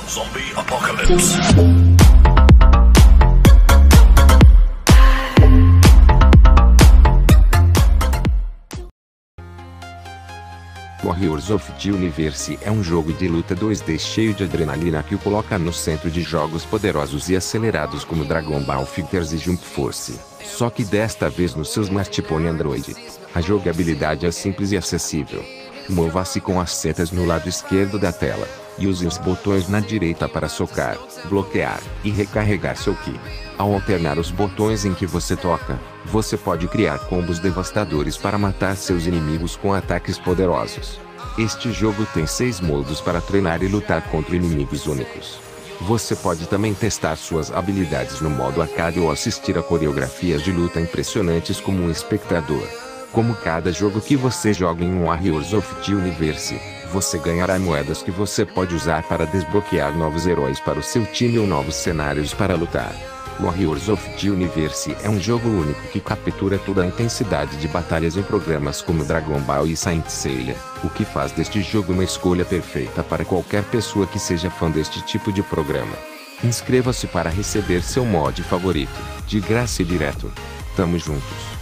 Zombie Apocalypse. Warriors of the Universe é um jogo de luta 2D cheio de adrenalina que o coloca no centro de jogos poderosos e acelerados como Dragon Ball FighterZ e Jump Force, só que desta vez no seu smartphone Android. A jogabilidade é simples e acessível. Mova-se com as setas no lado esquerdo da tela, e use os botões na direita para socar, bloquear e recarregar seu ki. Ao alternar os botões em que você toca, você pode criar combos devastadores para matar seus inimigos com ataques poderosos. Este jogo tem 6 modos para treinar e lutar contra inimigos únicos. Você pode também testar suas habilidades no modo arcade ou assistir a coreografias de luta impressionantes como um espectador. Como cada jogo que você joga em Warriors of the Universe, você ganhará moedas que você pode usar para desbloquear novos heróis para o seu time ou novos cenários para lutar. Warriors of the Universe é um jogo único que captura toda a intensidade de batalhas em programas como Dragon Ball e Saint Seiya, o que faz deste jogo uma escolha perfeita para qualquer pessoa que seja fã deste tipo de programa. Inscreva-se para receber seu mod favorito, de graça e direto. Tamo juntos.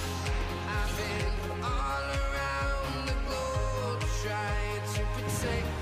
Say